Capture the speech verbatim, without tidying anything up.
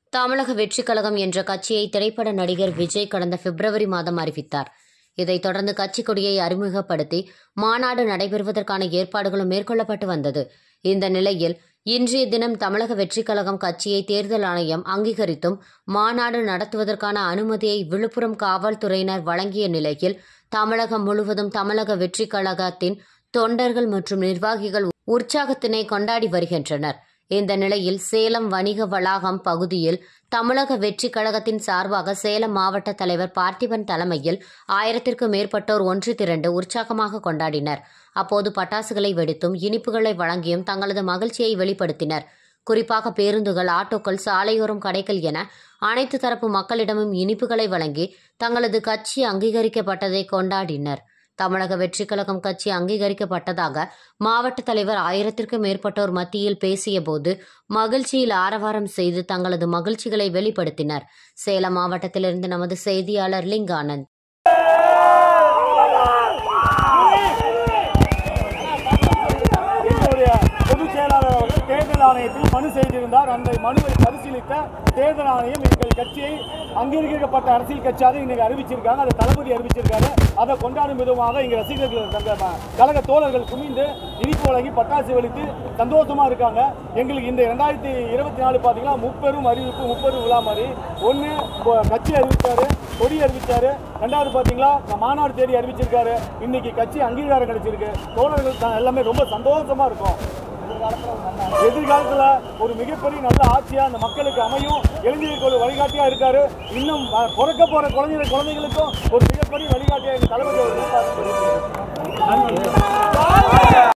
தமிழக வெற்றிக் கழகம் என்ற கட்சியை திரைப்பட நடிகர் விஜய் கடந்த பிப்ரவரி மாதம் அறிவித்தார். இதைத் தொடர்ந்து கட்சி கொடியை அறிமுகப்படுத்தி மாநாடு நடைபெறுவதற்கான ஏற்பாடுகளும் மேற்கொள்ளப்பட்டு வந்தது. இந்த நிலையில் இன்றைய தினம் தமிழக வெற்றிக் கழகம் கட்சியை தேர்தல் ஆணையம் அங்கீகரித்தும் மாநாடு நடத்துவதற்கான அனுமதியை விழுப்புரம் காவல்துறையினர் வழங்கிய நிலையில் தமிழகம் முழுவதும் தமிழக வெற்றிக் கழகத்தின் தொண்டர்கள் மற்றும் நிர்வாகிகள் உற்சாகத்தினை கொண்டாடி வருகின்றனர். இந்த நிலையில் சேலம் வணிக வளாகம் பகுதியில் தமிழக வெற்றிக் கழகத்தின் சார்பாக சேலம் மாவட்ட தலைவர் பார்த்திபன் தலைமையில் ஆயிரத்திற்கும் மேற்பட்டோர் ஒன்று திரண்டு உற்சாகமாக கொண்டாடினர். அப்போது பட்டாசுகளை வெடித்தும் இனிப்புகளை வழங்கியும் தங்களது மகிழ்ச்சியை வெளிப்படுத்தினர். குறிப்பாக பேருந்துகள், ஆட்டோக்கள், சாலையோரம் கடைகள் என அனைத்து தரப்பு மக்களிடமும் இனிப்புகளை வழங்கி தங்களது கட்சி அங்கீகரிக்கப்பட்டதை கொண்டாடினர். தமிழக வெற்றிக் கழகம் கட்சி அங்கீகரிக்கப்பட்டதாக மாவட்ட தலைவர் ஆயிரத்திற்கும் மேற்பட்டோர் மத்தியில் பேசிய போது மகிழ்ச்சியில் ஆரவாரம் செய்து தங்களது மகிழ்ச்சிகளை வெளிப்படுத்தினர். சேலம் மாவட்டத்திலிருந்து நமது செய்தியாளர் லிங்கானந்த். பொதுச் செயலாளர் அவர்கள் தேர்தல் ஆணையத்தில் மனு செய்திருந்தார். அந்த மனுவை பரிசீலித்த தேர்தல் ஆணையம் எங்கள் கட்சியை அங்கீகரிக்கப்பட்ட அரசியல் கட்சியாக இன்னைக்கு அறிவிச்சிருக்காங்க. அதை தளபதி அறிவிச்சிருக்காரு. அதை கொண்டாடும் விதமாக இங்கே ரசிகர்கள் கழக தோழர்கள் குமிந்து இனிப்பு வழங்கி பட்டாசு வெடித்து சந்தோஷமா இருக்காங்க. எங்களுக்கு இந்த இரண்டாயிரத்தி இருபத்தி நாலு பார்த்தீங்கன்னா முப்பெரும் அறிவிப்பு, முப்பெரும் விழா மாதிரி ஒன்று கட்சி அறிவித்தாரு, கொடி அறிவித்தாரு. ரெண்டாவது பார்த்தீங்களா மாநாடு தேதி அறிவிச்சிருக்காரு. இன்னைக்கு கட்சி அங்கீகாரம் கிடைச்சிருக்கு. தோழர்கள் எல்லாமே ரொம்ப சந்தோஷமா இருக்கும். எதிர்காலத்தில் ஒரு மிகப்பெரிய நல்ல ஆட்சியா அந்த மக்களுக்கு அமையும். இளைஞர்களுக்கு ஒரு வழிகாட்டியா இருக்காரு. இன்னும் பிறக்க போற குழந்தைகள் குழந்தைகளுக்கும் ஒரு மிகப்பெரிய வழிகாட்டியா எங்க தளபதி.